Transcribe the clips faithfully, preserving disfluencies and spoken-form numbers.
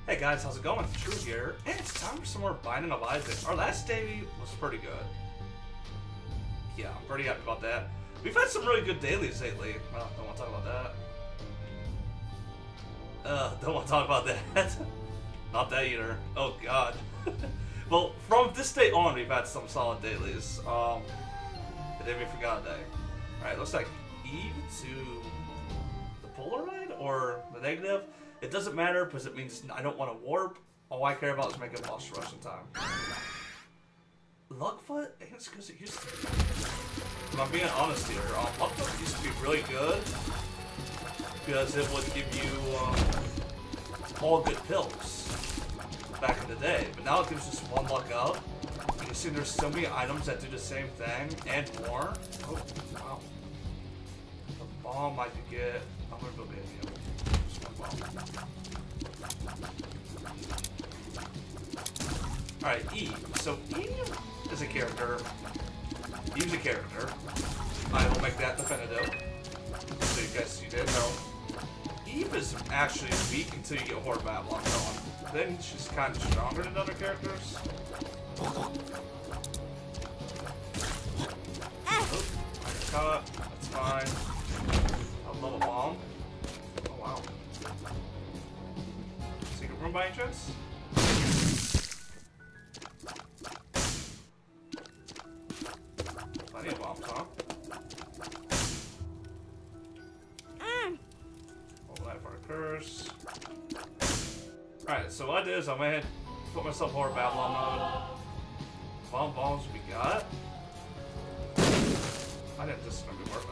Hey guys, how's it going? True here, and it's time for some more Binding of Isaac. Our last daily was pretty good. Yeah, I'm pretty happy about that. We've had some really good dailies lately. Well, don't want to talk about that. Uh, don't want to talk about that. Not that either. Oh god. Well, from this day on, we've had some solid dailies. Um, and then we forgot a day. Alright, looks like Eve to the Polaroid or the negative. It doesn't matter because it means I don't want to warp. All I care about is making boss rush in time. Luckfoot? I think it's because it used to be. If I'm being honest here, um, Luckfoot used to be really good because it would give you um, all good pills back in the day. But now it gives just one luck up. You can see there's so many items that do the same thing and more. Oh, wow. The bomb I could get. I'm gonna go get you. Alright, Eve. So Eve is a character. Eve's a character. I will make that definitive. So you guys you didn't know. Eve is actually weak until you get Horde Babylon going. Then she's kind of stronger than other characters. Oh, I got caught. That's fine. I'll level bomb. Oh wow. Secret room by any chance? Plenty of bombs, huh? Mm. Hold that for a curse. Alright, so what I did is I went ahead and put myself Horde Babylon mode. Bomb bombs we got. I didn't think this was gonna be worth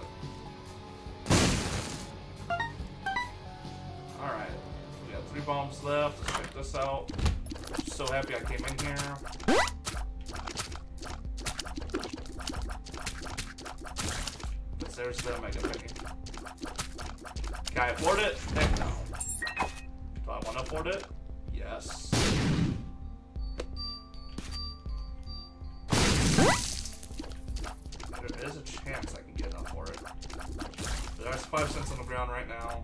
it. Alright. We got three bombs left. Let's check this out. I'm so happy I came in here. Because there's the Mega Penny. Can I afford it? Heck no. Do I want to afford it? Yes. There is a chance I can get enough for it. There's five cents on the ground right now.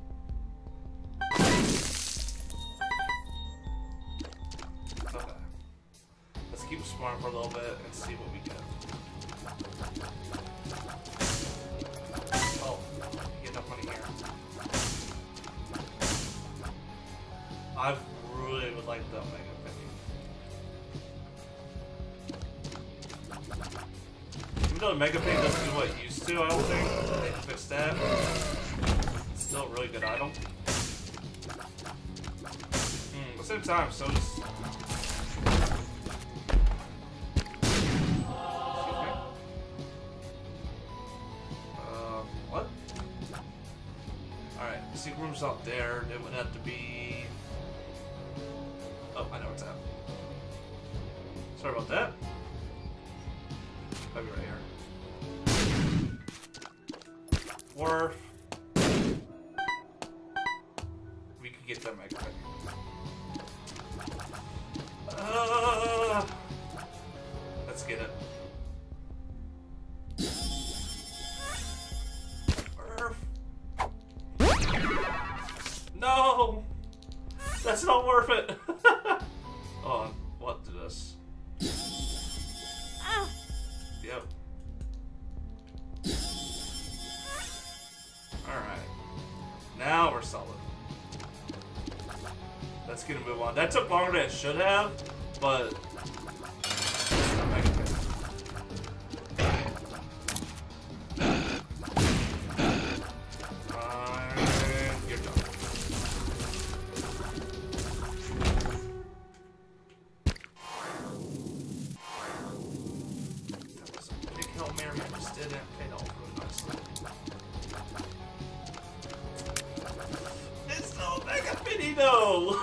Okay. Let's keep exploring for a little bit and see what we get. Oh, get enough money here. I really would like the Mega Penny. Even though the Mega Penny doesn't do what it used to, I don't think. They can fix that. It's still a really good item. Hmm, at the same time, so is... Uh, what? Alright, the secret room's out there. It would have to be... Oh, I know what's at. Sorry about that. I'll be right here. Wharf. We could get that Mega Penny. Uh, let's get it. Wharf. No! That's not worth it! Oh, what did this? Yep. Alright. Now we're solid. Let's get a move on. That took longer than it should have, but... Fine. You're done. No!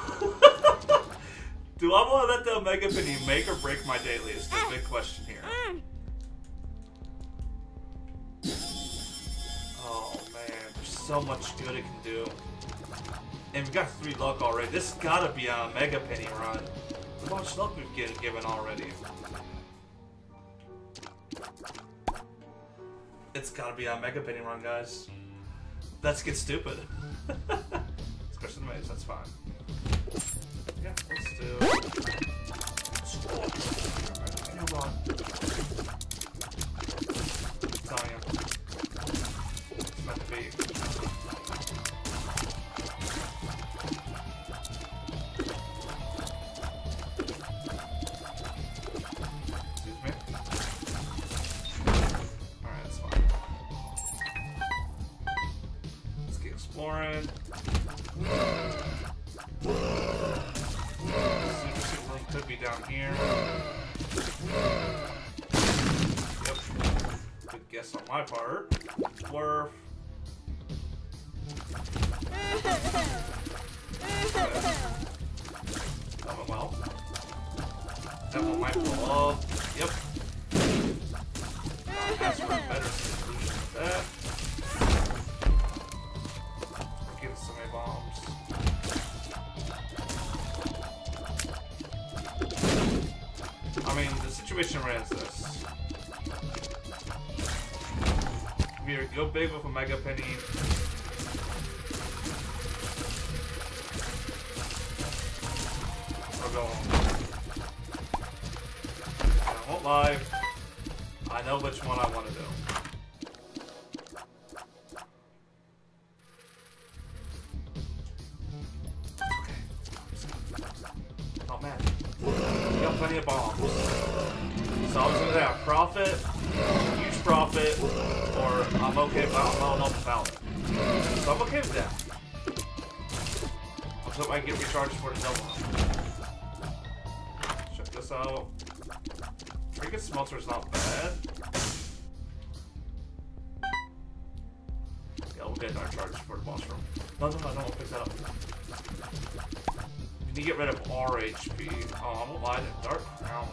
Do I want to let the Mega Penny make or break my daily? Is the big question here. Oh man, there's so much good it can do. And we got three luck already. This has gotta be a Mega Penny run. Look how much luck we've get, given already. It's gotta be a Mega Penny run, guys. Let's get stupid. Let's crush the maze, that's fine. be down here. Yep. Good guess on my part. Blurf. That went well. That one might blow up. Yep. Uh, ask for a better solution to that. We're getting so many bombs. I mean, the situation right is this. We either go big with a Mega Penny. Or go home. I won't lie. I know which one I want to do. Oh man. We got plenty of bombs. So I was gonna have profit, huge profit, or I'm okay if I don't know about it. So I'm okay with that. I'm hoping I can get recharged for the double. Check this out. Pretty good smelter is not bad. Yeah, we'll get our charge for the boss room. No, no, no, I don't want to pick that up. You need to get rid of our H P. Oh, I'm alive in dark crown.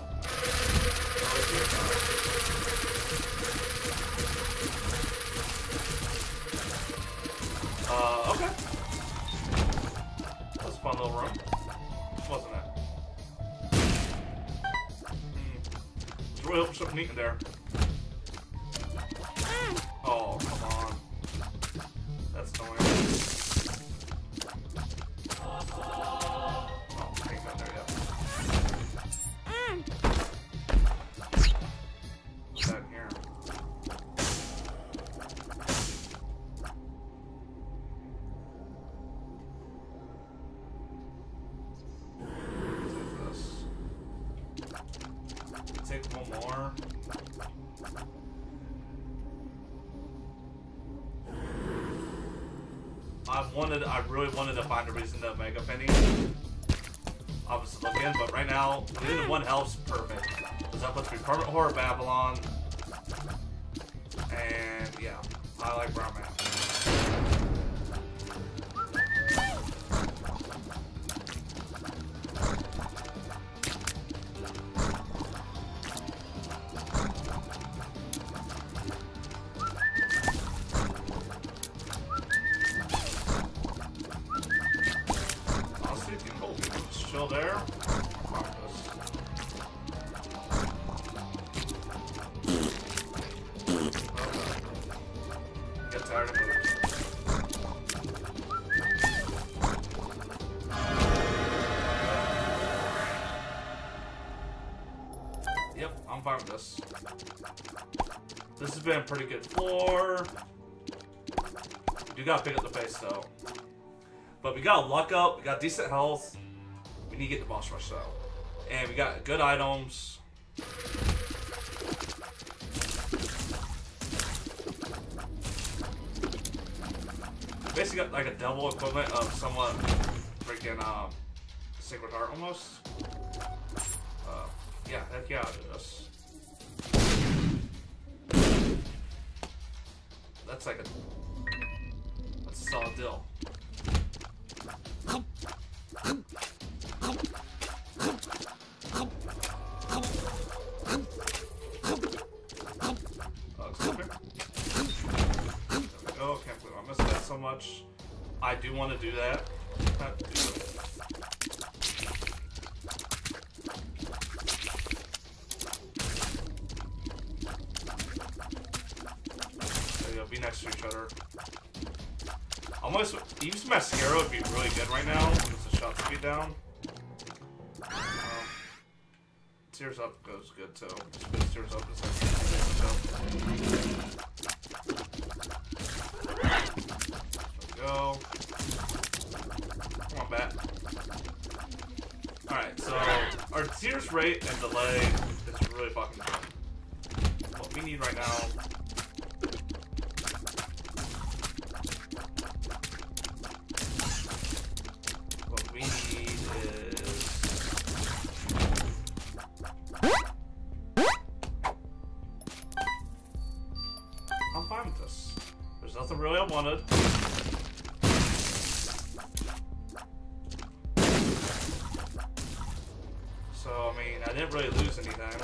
Uh, okay. That was a fun little room. Wasn't it? Really hope something neat in there. Oh, come on. That's annoying. Oh, ain't got there yet. What's that in here? What is this? Take one more. I wanted, I really wanted to find a reason to Mega Penny. I was looking, but right now, getting one health's perfect. Because that puts me permanent horror Babylon. And yeah, I like where I'm at. There. Get tired of it. Yep, I'm fine with this. This has been a pretty good floor. We do gotta pick up the pace though. But we got luck up, we got decent health. We need to get the boss rush though. And we got good items. Basically got like a double equivalent of somewhat freaking uh, Sacred Heart almost. Uh, yeah, heck yeah, I'll do this. That's like a that's a solid deal. So much. I do want to do that. Not do it. There you go. Be next to each other. Almost use mascara would be really good right now with the shot speed down. Um, tears up goes good too. Just tears up is like go. Come on, bat. Alright, so our tears rate and delay is really fucking good. What we need right now. What we need is wanted. So, I mean, I didn't really lose anything.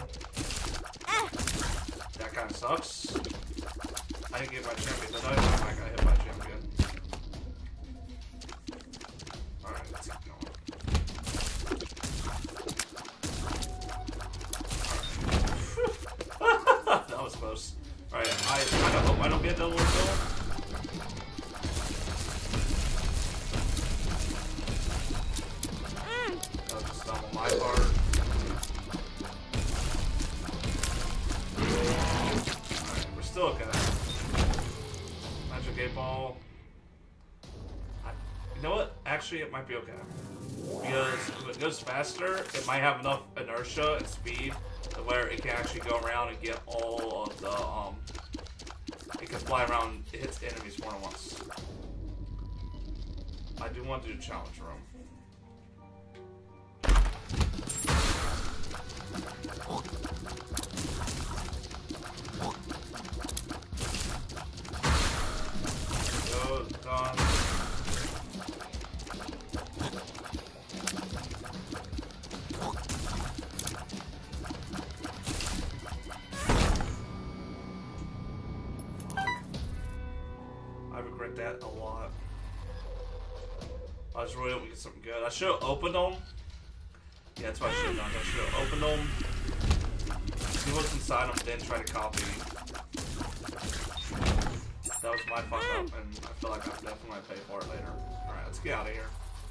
That kind of sucks. I didn't get my champion, did I? I got hit my champion. Alright, let's keep going. Alright. That was close. Alright, I kind of hope I don't get double kill. That was just dumb on my part. Still okay. Magic eight ball. I, you know what? Actually, it might be okay. Because if it goes faster, it might have enough inertia and speed to where it can actually go around and get all of the, um... it can fly around, it hits enemies more than once. I do want to do challenge room. Done. I regret that a lot. I was really hoping to get something good. I should have opened them. Yeah, that's what I should have done. I should have opened them. See what's inside them, then try to copy. That was my fuck up, and I feel like I'm definitely gonna pay for it later. Alright, let's get out of here.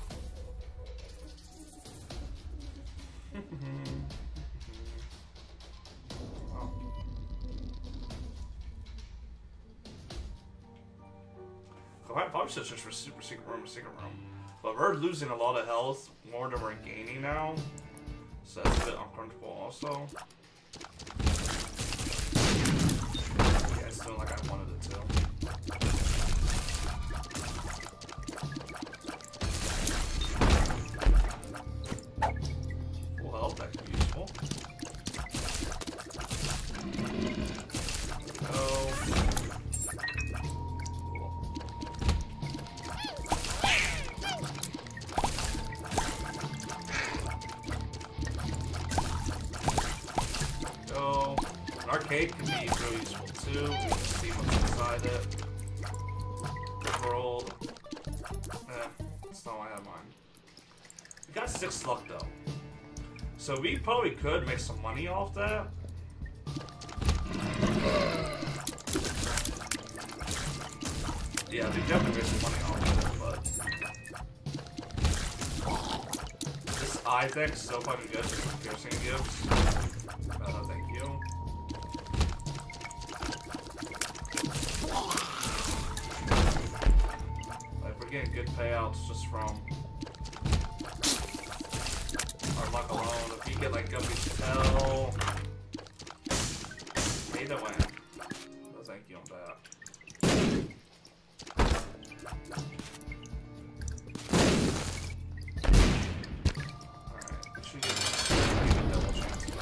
Oh. I probably should search for super secret room or secret room. But we're losing a lot of health more than we're gaining now. So that's a bit uncomfortable also. Yeah, it's doing like I wanted it to. Full health, that could be useful. Go. Go. An arcade can be really useful too. We can see what's inside it. World. Eh, that's not why I have mine. We got six luck though. So we probably could make some money off that. Yeah, we definitely made some money off of it, but this eye thing is so fucking good for the piercing it gives. Uh, thank you. Like, we're getting good payouts just from our luck alone. If you get like Guppy's Tell, pay to win. No thank you on that. Alright, should get a double chance on this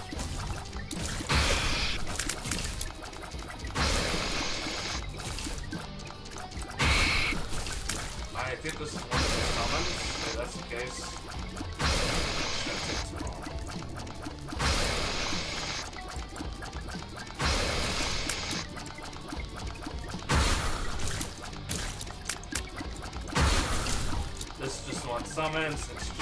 one. I think this is one of the summons. If that's the case. This is just one summons. It's just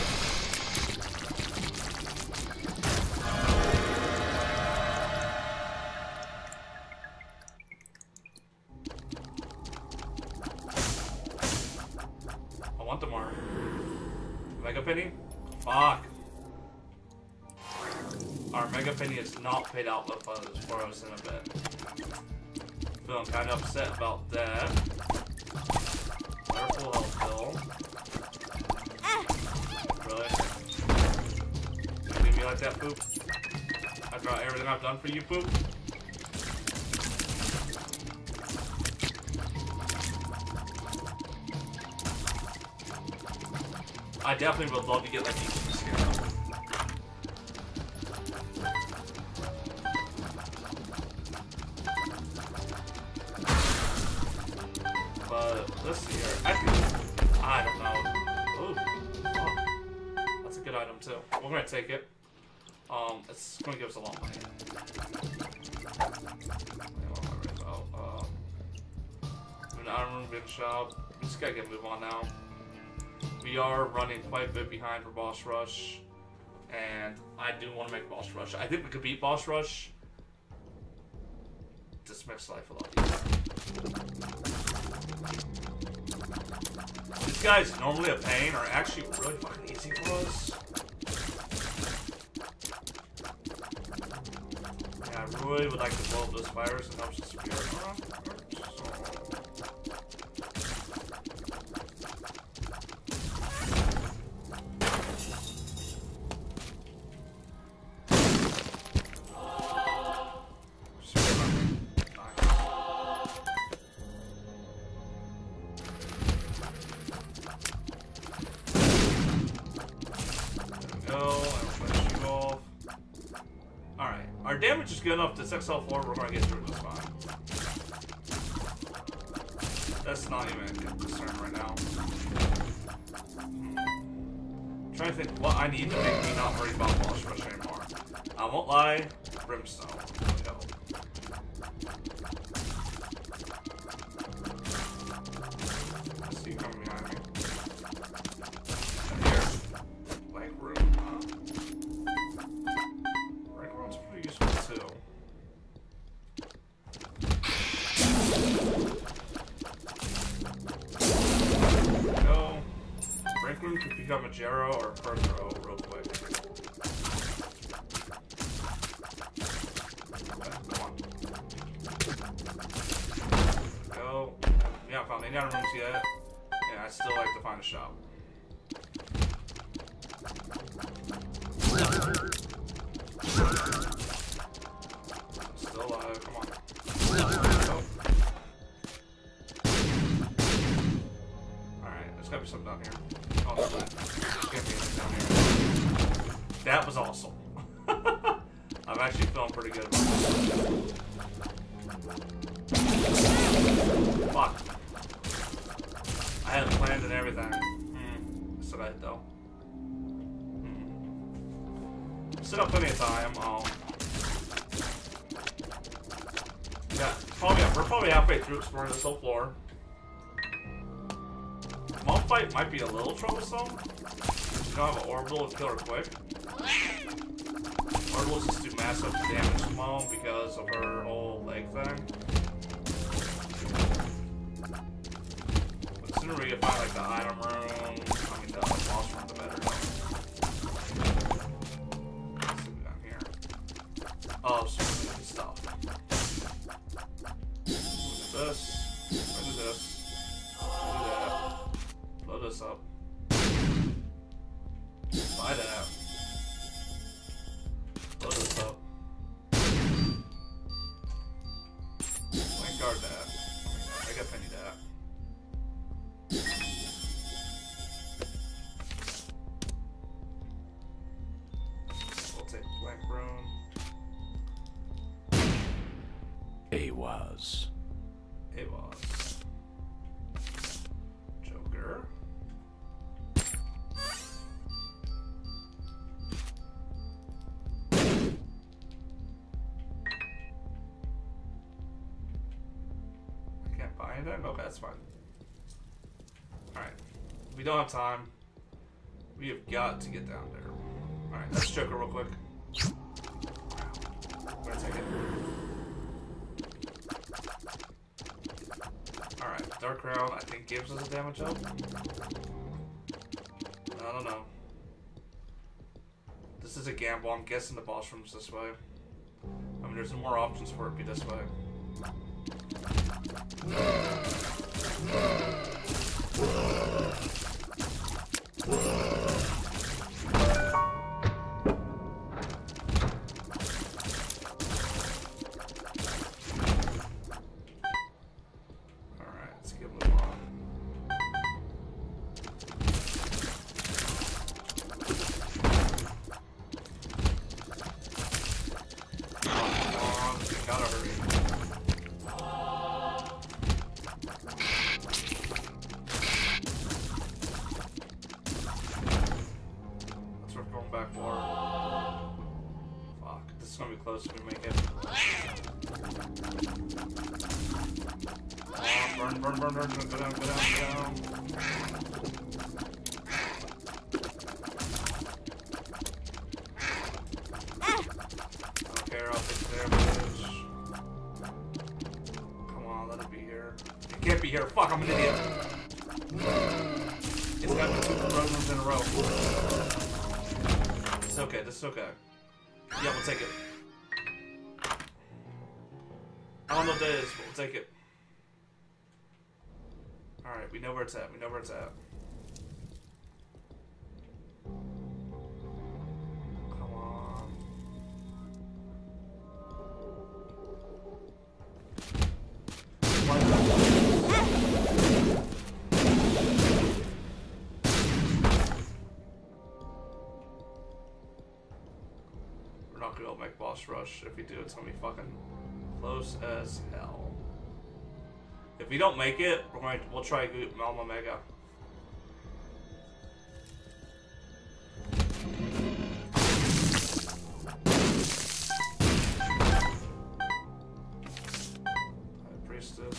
I want the mark. Mega Penny? Fuck. Our Mega Penny is not paid out with us for us in a bit. Feeling kind of upset about that. Another full health pill. Really? You leave me like that, Poop? After everything I've done for you, Poop? I definitely would love to get like each this here. But let's see here. I think I don't know. Ooh, fuck. That's a good item too. We're gonna take it. Um, it's gonna give us a lot of money. Um, an item room, bin shop. We just gotta get move on now. We are running quite a bit behind for boss rush, and I do want to make boss rush. I think we could beat boss rush. This makes life a lot easier. These guys, normally a pain, are actually really fucking easy for us. Yeah, I really would like to blow up those fires and help the spirit. Our damage is good enough to six L four, we're gonna get through this fine. That's not even a concern right now. Hmm. I'm trying to think what I need to make me not worry about boss rush anymore. I won't lie, Brimstone. Let's go. I see you coming behind me. Here. Blank room. Too. Go. Break room could become a Jero or a Perthro real quick. Okay, come on. Go. We haven't found any other rooms yet. Yeah, I still like to find a shop. Still alive, come on. Go. Alright, there's gotta be something down here. Oh, there's that. There's gotta be anything down here. That was awesome. I'm actually feeling pretty good about this. Fuck. I had it planned and everything. Hmm. Still got it though. Hmm. Still got plenty of time. Um. Yeah, probably, we're probably halfway through exploring this whole floor. Mob fight might be a little troublesome. You don't have an orbital to kill her quick. Orbitals just do massive damage to Mom because of her whole leg thing. But the sooner we can find like the item room, I mean the boss room, the better. Let's see what we got here. Oh, so stuff. This, do this, do that, blow this up, buy that, blow this up, blank guard that, I got penny that. We'll take blank room. A was. It was Joker. I can't buy anything? Okay, that's fine. Alright. We don't have time. We have got to get down there. Alright, let's Joker real quick. I'm gonna take it. Alright, Dark Crown, I think gives us a damage up. I don't know. This is a gamble. I'm guessing the boss room's this way. I mean, there's more options for it to be this way. It's gonna be close if we make it. Oh, burn, burn, burn, burn, go down, go down, go down. Okay, I'll take care of this. Come on, let it be here. It can't be here. Fuck, I'm an idiot. It's got to be two programs in a row. It's okay, this is okay. Yeah, we'll take it. I don't know what that is, but we'll take it. Alright, we know where it's at. We know where it's at. Come on. We're not gonna make boss rush. If we do, it's gonna be fucking close as hell. If we don't make it, we're going to, we'll try Malma Mega. High Priestess.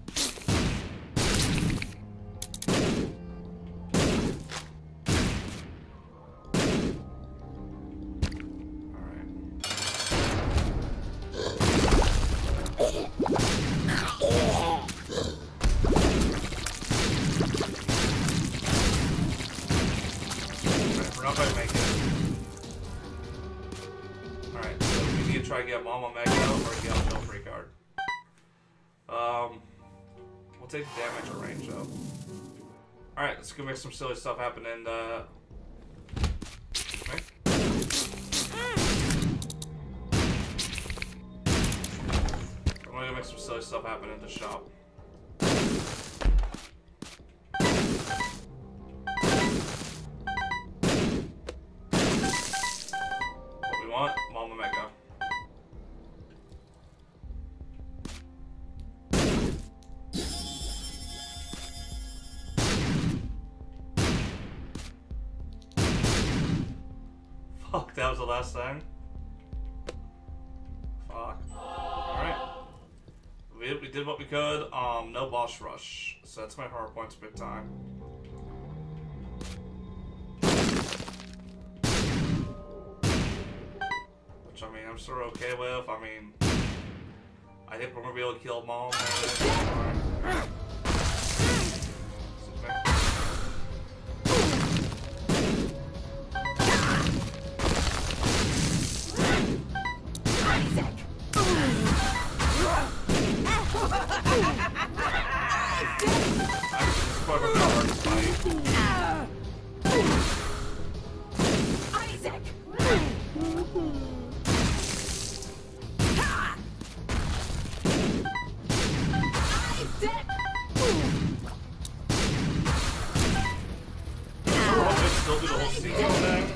Try to get Mama Mega or get a no free card. Um, we'll take the damage or range though. Alright, let's go make some silly stuff happen and uh okay. I'm gonna go make some silly stuff happen in the shop. What we want? Mama Mega. Fuck, that was the last thing? Fuck. Alright. We, we did what we could. Um, no boss rush. So that's my horror points big time. Which, I mean, I'm sort of okay with. I mean, I think we're gonna be able to kill Mom. Alright. Issac! Still do the whole sequel thing.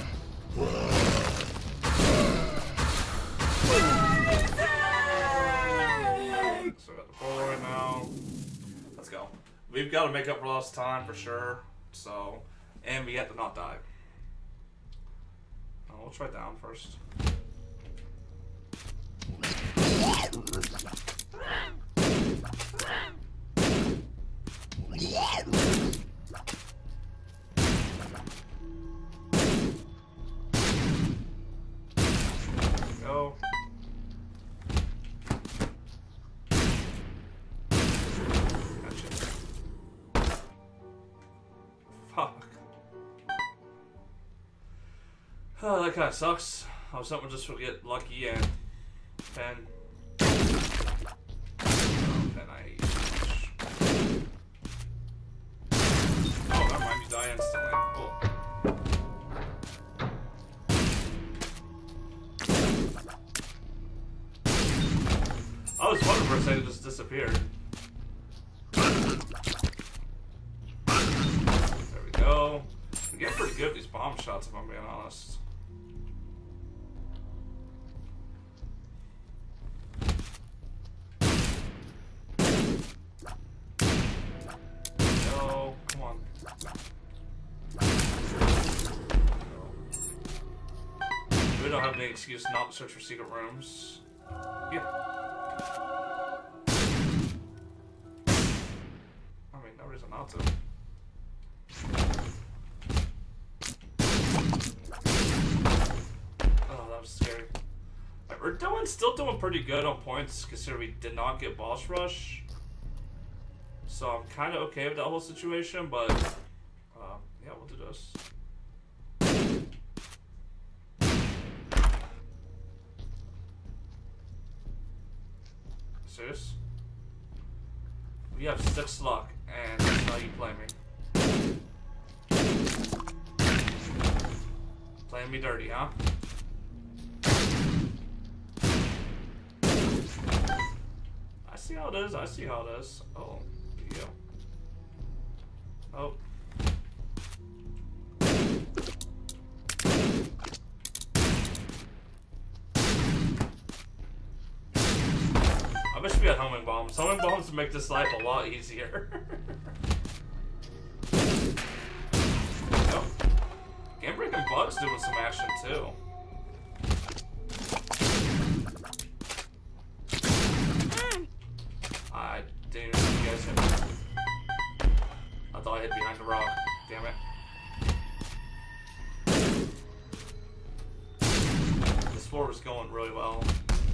So we got the four right now. Let's go. We've got to make up for lost time for sure. So, and we have to not die. Oh, we'll try down first. Go. Gotcha. Fuck. Oh, that kind of sucks. I was hoping just to get lucky and pen. Oh, pen I hate so much. Oh, never mind, you die instantly. Cool. I was wondering for a second, it just disappeared. There we go. We get pretty good at these bomb shots, if I'm being honest. No, come on. We don't have any excuse not to search for secret rooms. Yeah. I mean, no reason not to. Oh, that was scary. Right, we're doing, still doing pretty good on points, considering we did not get boss rush. So I'm kind of okay with that whole situation, but uh, yeah, we'll do this. Serious? We have six luck, and that's how you play me. Playing me dirty, huh? I see how it is, I see how it is. Oh, there you go. Oh. I wish we had homing bombs. Homing bombs would make this life a lot easier. Oh. Game Breaking Bugs doing some action too. I didn't even see you guys hit me. I thought I hid behind the rock. Damn it. This floor was going really well.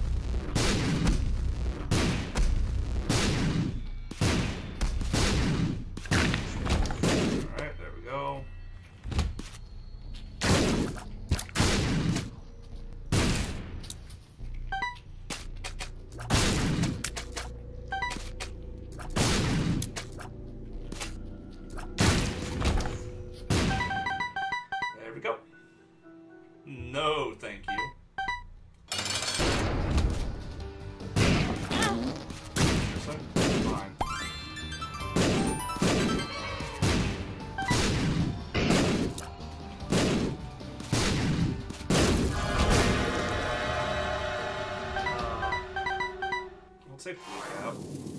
Alright, there we go. There we go. No, thank you. Fine. I'll take the out.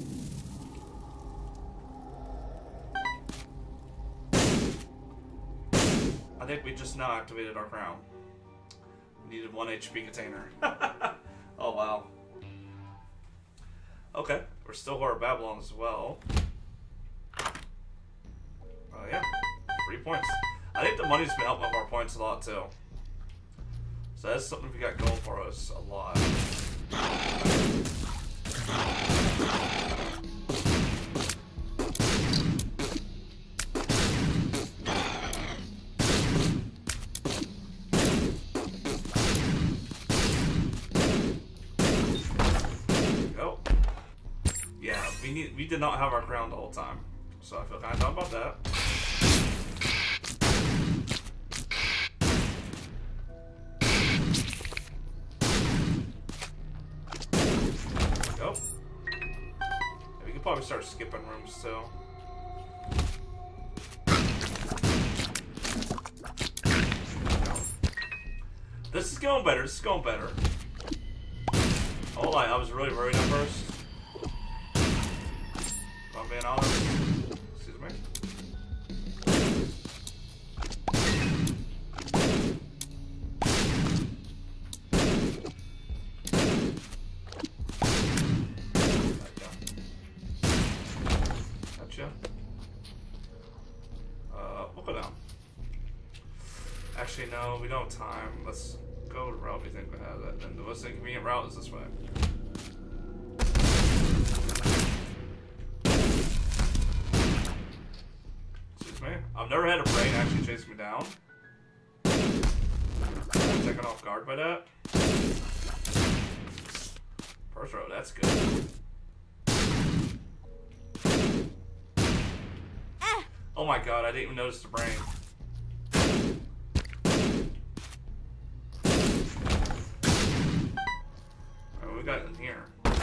I think we just now activated our crown. We needed one H P container. Oh wow. Okay, we're still Horror Babylon as well. Oh yeah, three points. I think the money's been helping up our points a lot too. So that's something we got going for us a lot. We, need, we did not have our crown the whole time, so I feel kind of bad about that. There we go. Yeah, we could probably start skipping rooms too. This is going better. This is going better. Oh, I was really worried at first. I'm being honest. Excuse me. Gotcha. Uh, we'll go down. Actually, no, we don't have time. Let's go to the route we think we have. And the most inconvenient route is this way. I've never had a brain actually chase me down. I'm taken off guard by that. First row, that's good. Oh my god, I didn't even notice the brain. Alright, what we got in here?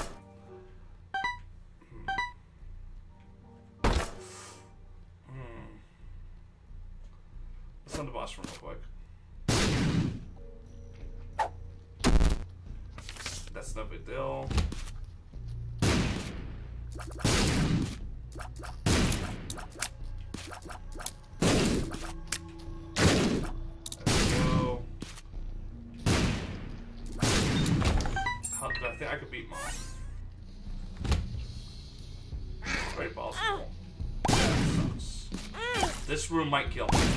Let's on the boss room real quick. That's no big deal. There we go. but I think I could beat mine. Very possible. This room might kill me.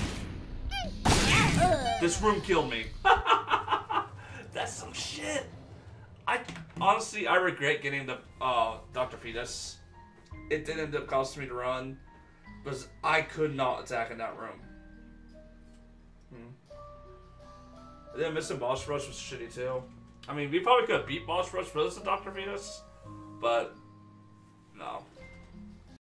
This room killed me. That's some shit. I honestly, I regret getting the uh, Doctor Fetus. It did end up costing me to run, because I could not attack in that room. Hmm. And then missing boss rush was shitty too. I mean, we probably could have beat boss rush with the Doctor Fetus, but no.